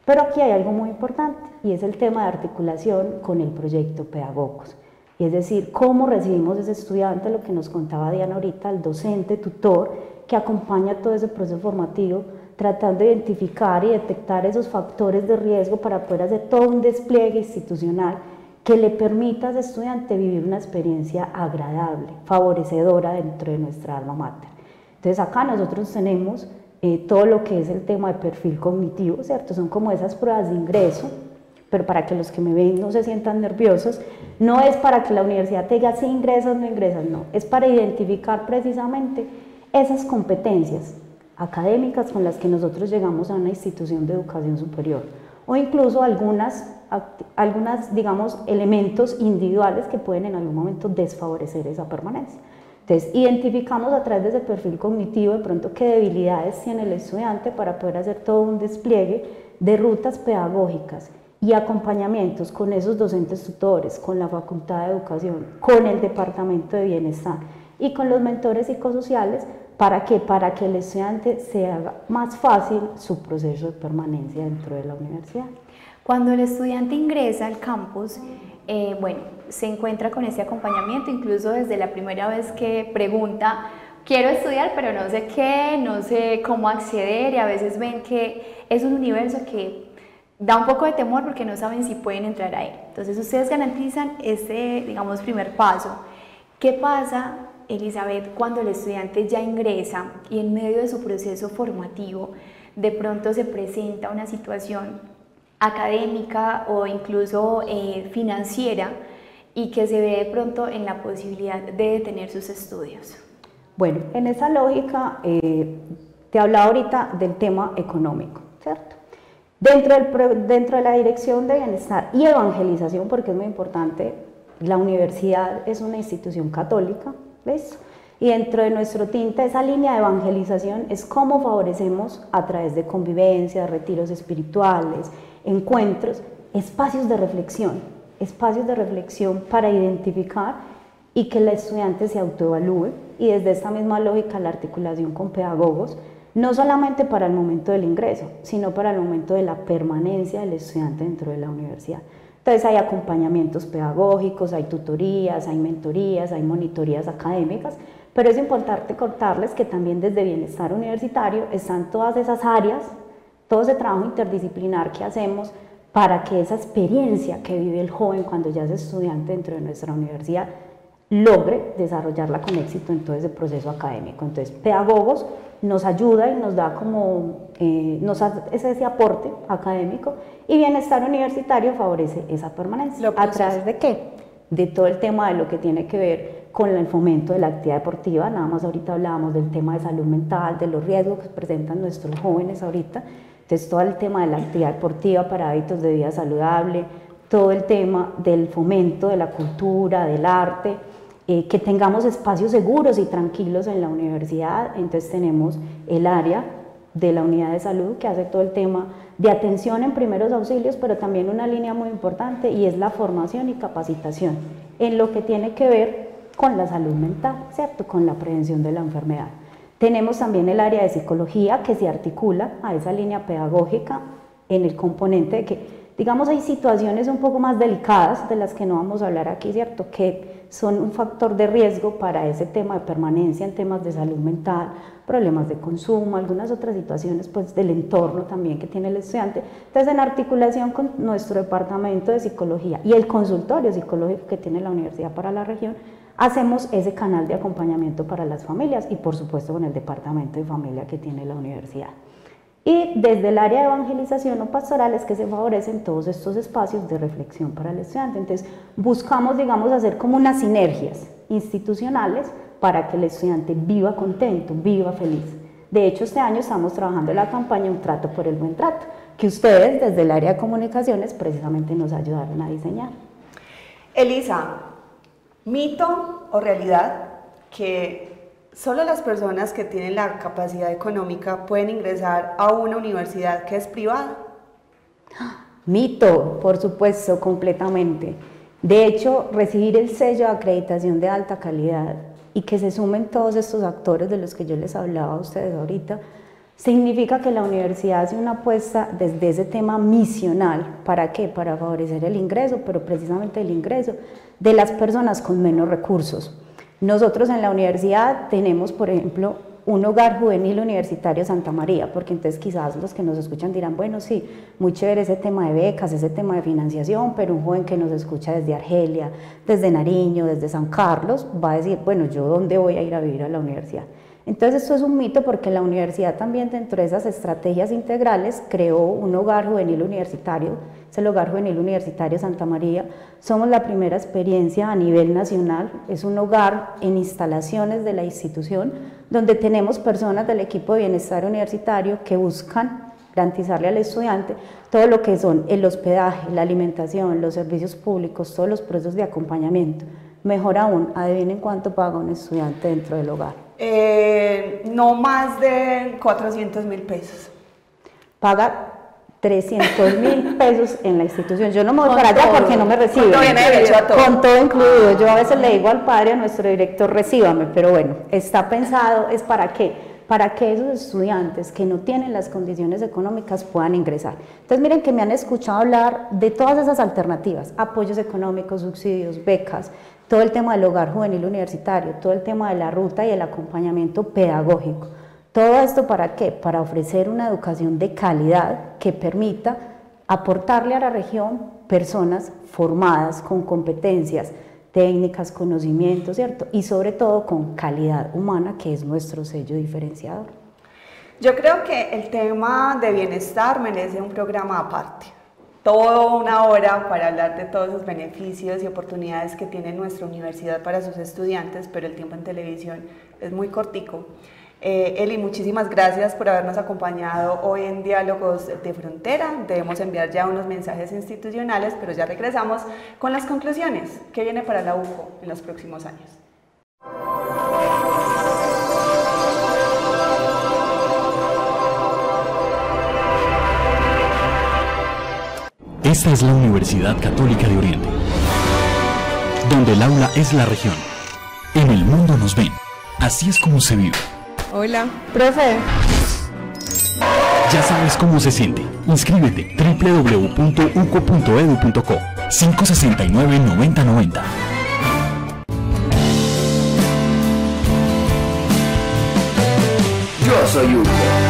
Pero aquí hay algo muy importante y es el tema de articulación con el proyecto Pedagogos. Y es decir, cómo recibimos ese estudiante, lo que nos contaba Diana ahorita, el docente, tutor, que acompaña todo ese proceso formativo, tratando de identificar y detectar esos factores de riesgo para poder hacer todo un despliegue institucional que le permita a ese estudiante vivir una experiencia agradable, favorecedora dentro de nuestra alma mater. Entonces acá nosotros tenemos eh, todo lo que es el tema de perfil cognitivo, ¿cierto? Son como esas pruebas de ingreso, pero para que los que me ven no se sientan nerviosos, no es para que la universidad te diga si ingresas o no ingresas, no, es para identificar precisamente esas competencias académicas con las que nosotros llegamos a una institución de educación superior, o incluso algunas, algunas digamos, elementos individuales que pueden en algún momento desfavorecer esa permanencia. Entonces, identificamos a través de ese perfil cognitivo de pronto qué debilidades tiene el estudiante para poder hacer todo un despliegue de rutas pedagógicas y acompañamientos con esos docentes tutores, con la Facultad de Educación, con el Departamento de Bienestar y con los mentores psicosociales. ¿Para qué? Para que el estudiante se haga más fácil su proceso de permanencia dentro de la universidad. Cuando el estudiante ingresa al campus, eh, bueno, se encuentra con ese acompañamiento, incluso desde la primera vez que pregunta, quiero estudiar pero no sé qué, no sé cómo acceder, y a veces ven que es un universo que da un poco de temor porque no saben si pueden entrar ahí. Entonces ustedes garantizan ese, digamos, primer paso. ¿Qué pasa, Elizabeth, cuando el estudiante ya ingresa y en medio de su proceso formativo de pronto se presenta una situación académica o incluso eh, financiera y que se ve de pronto en la posibilidad de detener sus estudios? Bueno, en esa lógica eh, te hablaba ahorita del tema económico, ¿cierto? Dentro, del, dentro de la Dirección de Bienestar y Evangelización, porque es muy importante, la universidad es una institución católica, ¿ves? Y dentro de nuestro tinte, esa línea de evangelización es cómo favorecemos a través de convivencia, retiros espirituales, encuentros, espacios de reflexión, espacios de reflexión para identificar y que el estudiante se autoevalúe, y desde esta misma lógica la articulación con pedagogos, no solamente para el momento del ingreso, sino para el momento de la permanencia del estudiante dentro de la universidad. Entonces hay acompañamientos pedagógicos, hay tutorías, hay mentorías, hay monitorías académicas, pero es importante contarles que también desde Bienestar Universitario están todas esas áreas, todo ese trabajo interdisciplinar que hacemos para que esa experiencia que vive el joven cuando ya es estudiante dentro de nuestra universidad logre desarrollarla con éxito en todo ese proceso académico. Entonces, pedagogos nos ayuda y nos da como, eh, nos hace ese aporte académico, y Bienestar Universitario favorece esa permanencia. ¿A través de qué? De todo el tema de lo que tiene que ver con el fomento de la actividad deportiva. Nada más ahorita hablábamos del tema de salud mental, de los riesgos que presentan nuestros jóvenes ahorita. Entonces, todo el tema de la actividad deportiva para hábitos de vida saludable, todo el tema del fomento de la cultura, del arte, eh, que tengamos espacios seguros y tranquilos en la universidad. Entonces tenemos el área de la unidad de salud que hace todo el tema de atención en primeros auxilios, pero también una línea muy importante y es la formación y capacitación en lo que tiene que ver con la salud mental, ¿cierto? Con la prevención de la enfermedad. Tenemos también el área de psicología que se articula a esa línea pedagógica en el componente de que, digamos, hay situaciones un poco más delicadas de las que no vamos a hablar aquí, ¿cierto? Que son un factor de riesgo para ese tema de permanencia en temas de salud mental, problemas de consumo, algunas otras situaciones pues del entorno también que tiene el estudiante. Entonces, en articulación con nuestro departamento de psicología y el consultorio psicológico que tiene la universidad para la región, hacemos ese canal de acompañamiento para las familias y por supuesto con el departamento de familia que tiene la universidad. Y desde el área de evangelización o pastoral es que se favorecen todos estos espacios de reflexión para el estudiante. Entonces buscamos, digamos, hacer como unas sinergias institucionales para que el estudiante viva contento, viva feliz. De hecho, este año estamos trabajando en la campaña Un Trato por el Buen Trato, que ustedes desde el área de comunicaciones precisamente nos ayudaron a diseñar. Elisa, ¿mito o realidad que solo las personas que tienen la capacidad económica pueden ingresar a una universidad que es privada? Mito, por supuesto, completamente. De hecho, recibir el sello de acreditación de alta calidad y que se sumen todos estos actores de los que yo les hablaba a ustedes ahorita, Significa que la universidad hace una apuesta desde ese tema misional. ¿Para qué? Para favorecer el ingreso, pero precisamente el ingreso de las personas con menos recursos. Nosotros en la universidad tenemos, por ejemplo, un hogar juvenil universitario Santa María, porque entonces quizás los que nos escuchan dirán, bueno, sí, muy chévere ese tema de becas, ese tema de financiación, pero un joven que nos escucha desde Argelia, desde Nariño, desde San Carlos, va a decir, bueno, ¿yo dónde voy a ir a vivir a la universidad? Entonces esto es un mito porque la universidad también dentro de esas estrategias integrales creó un hogar juvenil universitario, es el Hogar Juvenil Universitario Santa María. Somos la primera experiencia a nivel nacional, es un hogar en instalaciones de la institución donde tenemos personas del equipo de bienestar universitario que buscan garantizarle al estudiante todo lo que son el hospedaje, la alimentación, los servicios públicos, todos los procesos de acompañamiento. Mejor aún, adivinen cuánto paga un estudiante dentro del hogar. Eh, no más de cuatrocientos mil pesos. Paga trescientos mil pesos en la institución. Yo no me voy Con para allá todo. porque no me reciben. Con todo, viene derecho a todo. Con todo incluido. Yo a veces le digo al padre, a nuestro director, recíbame, pero bueno, está pensado, ¿es para qué? Para que esos estudiantes que no tienen las condiciones económicas puedan ingresar. Entonces miren que me han escuchado hablar de todas esas alternativas, apoyos económicos, subsidios, becas, todo el tema del hogar juvenil universitario, todo el tema de la ruta y el acompañamiento pedagógico. ¿Todo esto para qué? Para ofrecer una educación de calidad que permita aportarle a la región personas formadas con competencias técnicas, conocimientos, ¿cierto? Y sobre todo con calidad humana, que es nuestro sello diferenciador. Yo creo que el tema de bienestar merece un programa aparte. Toda una hora para hablar de todos los beneficios y oportunidades que tiene nuestra universidad para sus estudiantes, pero el tiempo en televisión es muy cortico. Eh, Eli, muchísimas gracias por habernos acompañado hoy en Diálogos de Frontera. Debemos enviar ya unos mensajes institucionales, pero ya regresamos con las conclusiones. ¿Qué viene para la U C O en los próximos años? Esta es la Universidad Católica de Oriente, donde el aula es la región. En el mundo nos ven. Así es como se vive. Hola, profe. Ya sabes cómo se siente. Inscríbete doble u doble u doble u punto u c o punto e d u punto co cinco seis nueve, nueve cero nueve cero. Yo soy Hugo.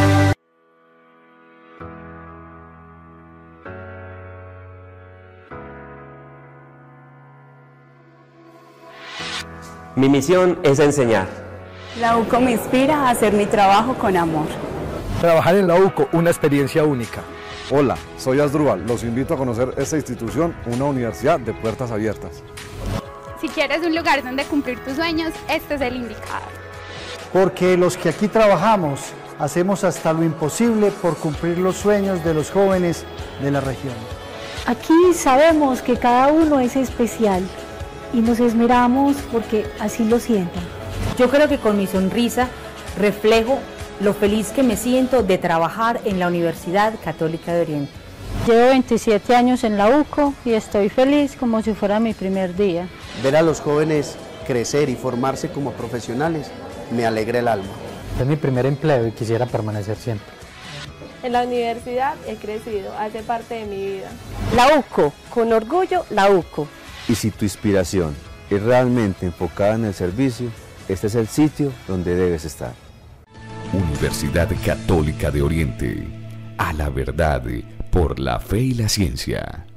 Mi misión es enseñar. La U C O me inspira a hacer mi trabajo con amor. Trabajar en la U C O, una experiencia única. Hola, soy Asdrúbal. Los invito a conocer esta institución, una universidad de puertas abiertas. Si quieres un lugar donde cumplir tus sueños, este es el indicado. Porque los que aquí trabajamos hacemos hasta lo imposible por cumplir los sueños de los jóvenes de la región. Aquí sabemos que cada uno es especial y nos esmeramos porque así lo sientan. Yo creo que con mi sonrisa reflejo lo feliz que me siento de trabajar en la Universidad Católica de Oriente. Llevo veintisiete años en la U C O y estoy feliz como si fuera mi primer día. Ver a los jóvenes crecer y formarse como profesionales me alegra el alma. Es mi primer empleo y quisiera permanecer siempre. En la universidad he crecido, hace parte de mi vida. La U C O, con orgullo la U C O. Y si tu inspiración es realmente enfocada en el servicio, este es el sitio donde debes estar. Universidad Católica de Oriente. A la verdad, por la fe y la ciencia.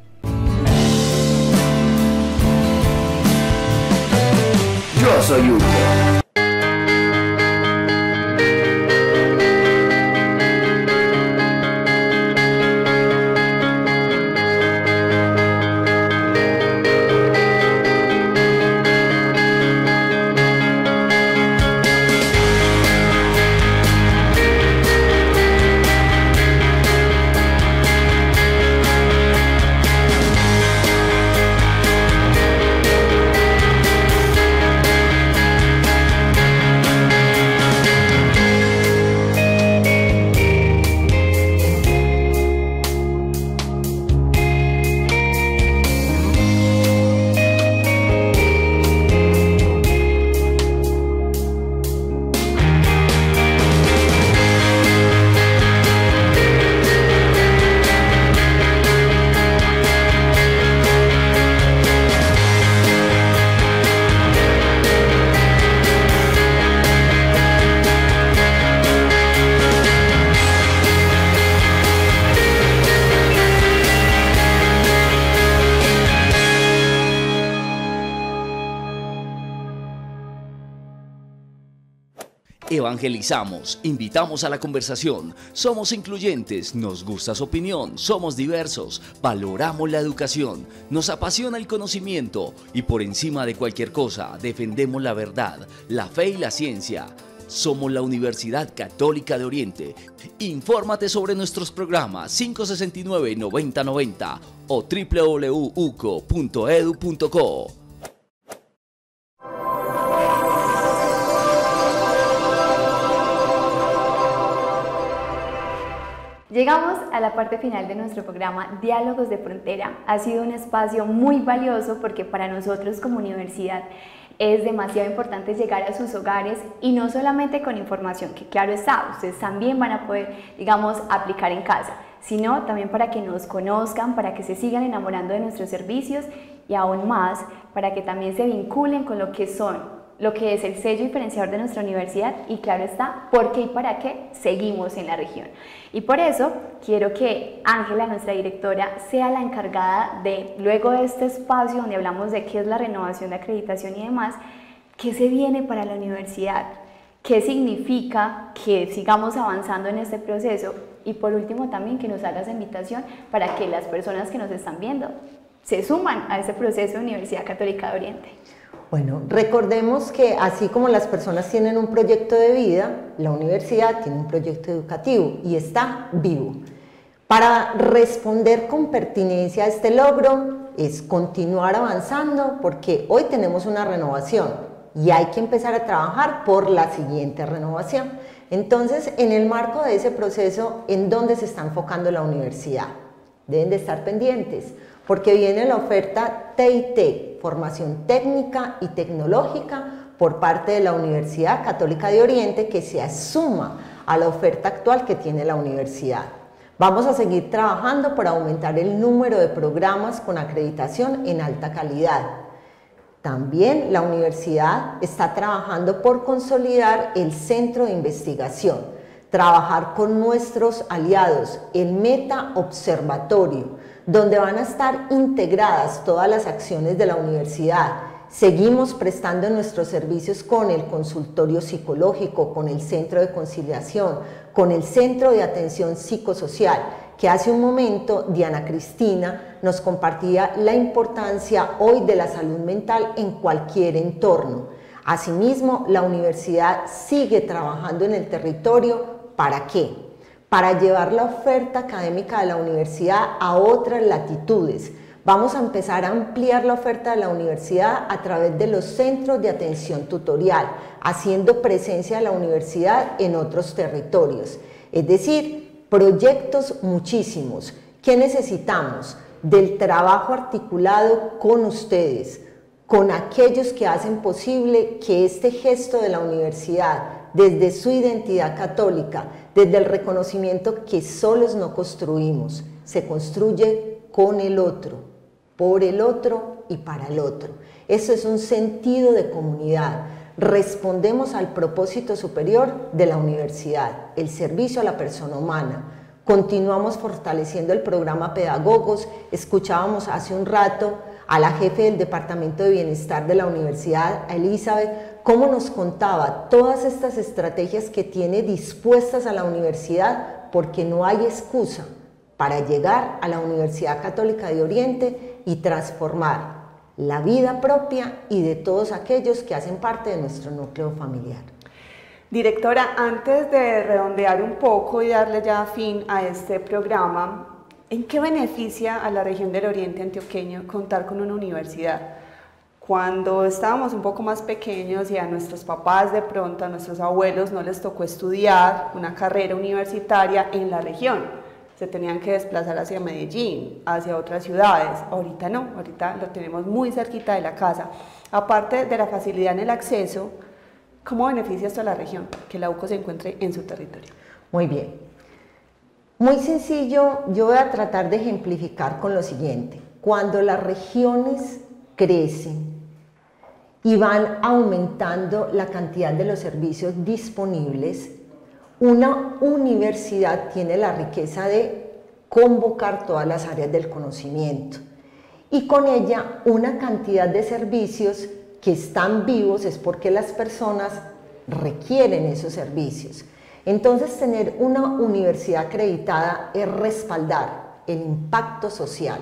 Yo soy Hugo. Evangelizamos, invitamos a la conversación, somos incluyentes, nos gusta su opinión, somos diversos, valoramos la educación, nos apasiona el conocimiento y por encima de cualquier cosa defendemos la verdad, la fe y la ciencia. Somos la Universidad Católica de Oriente. Infórmate sobre nuestros programas cinco sesenta y nueve, noventa noventa o w w w punto u c o punto e d u punto co. Llegamos a la parte final de nuestro programa Diálogos de Frontera. Ha sido un espacio muy valioso porque para nosotros como universidad es demasiado importante llegar a sus hogares y no solamente con información, que claro está, ustedes también van a poder, digamos, aplicar en casa, sino también para que nos conozcan, para que se sigan enamorando de nuestros servicios y aún más para que también se vinculen con lo que son lo que es el sello diferenciador de nuestra universidad y claro está, por qué y para qué seguimos en la región. Y por eso quiero que Ángela, nuestra directora, sea la encargada de, luego de este espacio donde hablamos de qué es la renovación de acreditación y demás, qué se viene para la universidad, qué significa que sigamos avanzando en este proceso y por último también que nos hagas invitación para que las personas que nos están viendo se suman a ese proceso de Universidad Católica de Oriente. Bueno, recordemos que así como las personas tienen un proyecto de vida, la universidad tiene un proyecto educativo y está vivo. Para responder con pertinencia a este logro es continuar avanzando porque hoy tenemos una renovación y hay que empezar a trabajar por la siguiente renovación. Entonces, en el marco de ese proceso, ¿en dónde se está enfocando la universidad? Deben de estar pendientes porque viene la oferta T I T, Formación Técnica y Tecnológica, por parte de la Universidad Católica de Oriente, que se suma a la oferta actual que tiene la universidad. Vamos a seguir trabajando por aumentar el número de programas con acreditación en alta calidad. También la universidad está trabajando por consolidar el centro de investigación, trabajar con nuestros aliados, el Meta Observatorio, donde van a estar integradas todas las acciones de la universidad. Seguimos prestando nuestros servicios con el consultorio psicológico, con el centro de conciliación, con el centro de atención psicosocial, que hace un momento Diana Cristina nos compartía la importancia hoy de la salud mental en cualquier entorno. Asimismo, la universidad sigue trabajando en el territorio. ¿Para qué? Para llevar la oferta académica de la universidad a otras latitudes. Vamos a empezar a ampliar la oferta de la universidad a través de los centros de atención tutorial, haciendo presencia de la universidad en otros territorios. Es decir, proyectos muchísimos. ¿Qué necesitamos? Del trabajo articulado con ustedes, con aquellos que hacen posible que este gesto de la universidad, desde su identidad católica, desde el reconocimiento que solos no construimos, se construye con el otro, por el otro y para el otro. Eso es un sentido de comunidad. Respondemos al propósito superior de la universidad, el servicio a la persona humana. Continuamos fortaleciendo el programa Pedagogos. Escuchábamos hace un rato a la jefe del Departamento de Bienestar de la Universidad, a Elizabeth, cómo nos contaba todas estas estrategias que tiene dispuestas a la universidad, porque no hay excusa para llegar a la Universidad Católica de Oriente y transformar la vida propia y de todos aquellos que hacen parte de nuestro núcleo familiar. Directora, antes de redondear un poco y darle ya fin a este programa, ¿en qué beneficia a la región del Oriente Antioqueño contar con una universidad? Cuando estábamos un poco más pequeños y a nuestros papás de pronto, a nuestros abuelos no les tocó estudiar una carrera universitaria en la región, se tenían que desplazar hacia Medellín, hacia otras ciudades. Ahorita no, ahorita lo tenemos muy cerquita de la casa. Aparte de la facilidad en el acceso, ¿cómo beneficia esto a la región que la U C O se encuentre en su territorio? Muy bien. Muy sencillo, yo voy a tratar de ejemplificar con lo siguiente. Cuando las regiones crecen y van aumentando la cantidad de los servicios disponibles, una universidad tiene la riqueza de convocar todas las áreas del conocimiento y con ella una cantidad de servicios que están vivos, es porque las personas requieren esos servicios. Entonces, tener una universidad acreditada es respaldar el impacto social.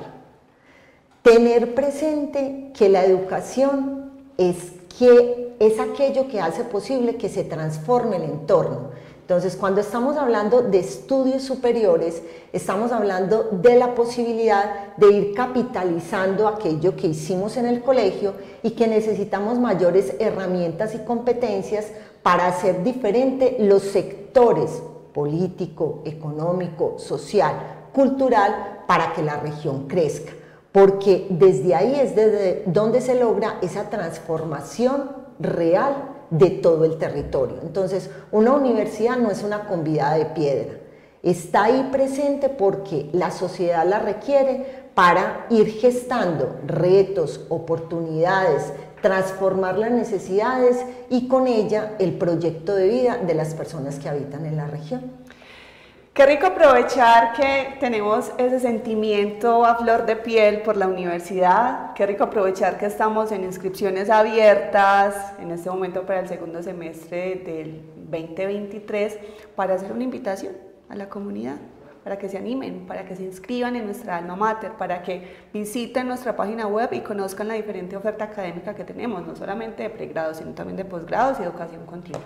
Tener presente que la educación es, que, es aquello que hace posible que se transforme el entorno. Entonces, cuando estamos hablando de estudios superiores, estamos hablando de la posibilidad de ir capitalizando aquello que hicimos en el colegio y que necesitamos mayores herramientas y competencias para hacer diferente los sectores político, económico, social, cultural, para que la región crezca. Porque desde ahí es desde donde se logra esa transformación real de todo el territorio. Entonces, una universidad no es una convidada de piedra, está ahí presente porque la sociedad la requiere para ir gestando retos, oportunidades, transformar las necesidades y con ella el proyecto de vida de las personas que habitan en la región. Qué rico aprovechar que tenemos ese sentimiento a flor de piel por la universidad, qué rico aprovechar que estamos en inscripciones abiertas en este momento para el segundo semestre del veinte veintitrés para hacer una invitación a la comunidad, para que se animen, para que se inscriban en nuestra alma mater, para que visiten nuestra página web y conozcan la diferente oferta académica que tenemos, no solamente de pregrado, sino también de posgrados y educación continua.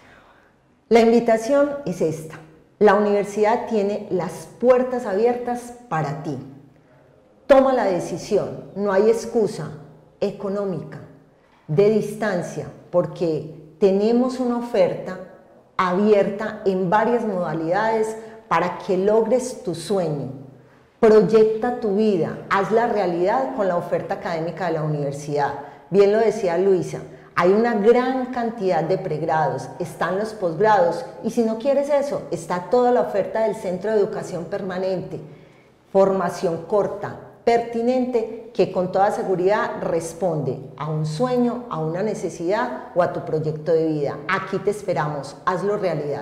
La invitación es esta. La universidad tiene las puertas abiertas para ti. Toma la decisión, no hay excusa económica, de distancia, porque tenemos una oferta abierta en varias modalidades para que logres tu sueño. Proyecta tu vida, hazla realidad con la oferta académica de la universidad. Bien lo decía Luisa. Hay una gran cantidad de pregrados, están los posgrados y si no quieres eso, está toda la oferta del Centro de Educación Permanente, formación corta, pertinente, que con toda seguridad responde a un sueño, a una necesidad o a tu proyecto de vida. Aquí te esperamos, hazlo realidad.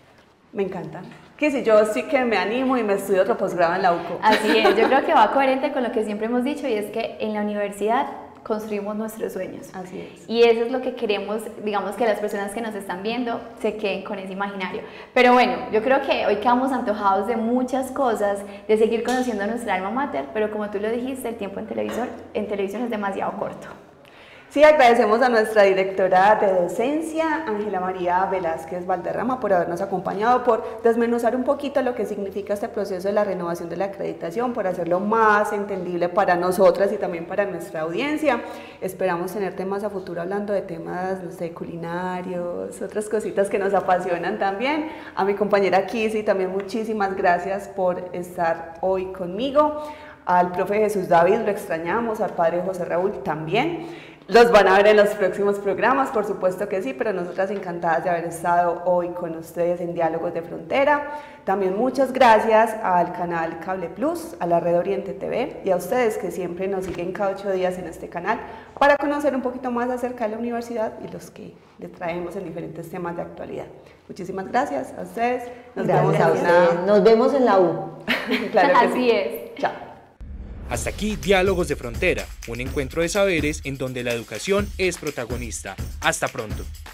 Me encanta. Que si yo sí que me animo y me estudio otro posgrado en la U C O. Así es, yo creo que va coherente con lo que siempre hemos dicho y es que en la universidad construimos nuestros sueños. Así es. Y eso es lo que queremos, digamos, que las personas que nos están viendo se queden con ese imaginario. Pero bueno, yo creo que hoy quedamos antojados de muchas cosas, de seguir conociendo nuestra alma mater, pero como tú lo dijiste, el tiempo en televisor, en televisión es demasiado corto. Sí, agradecemos a nuestra directora de docencia, Ángela María Velázquez Valderrama, por habernos acompañado, por desmenuzar un poquito lo que significa este proceso de la renovación de la acreditación, por hacerlo más entendible para nosotras y también para nuestra audiencia. Esperamos tener temas a futuro hablando de temas, no sé, culinarios, otras cositas que nos apasionan también. A mi compañera Kissy también muchísimas gracias por estar hoy conmigo. Al profe Jesús David lo extrañamos, al padre José Raúl también. Los van a ver en los próximos programas, por supuesto que sí, pero nosotras encantadas de haber estado hoy con ustedes en Diálogos de Frontera. También muchas gracias al canal Cable Plus, a la Red Oriente T V y a ustedes que siempre nos siguen cada ocho días en este canal para conocer un poquito más acerca de la universidad y los que les traemos en diferentes temas de actualidad. Muchísimas gracias a ustedes. Nos gracias vemos a ustedes. Nos vemos en la U. Claro que Así sí. es. Chao. Hasta aquí Diálogos de Frontera, un encuentro de saberes en donde la educación es protagonista. Hasta pronto.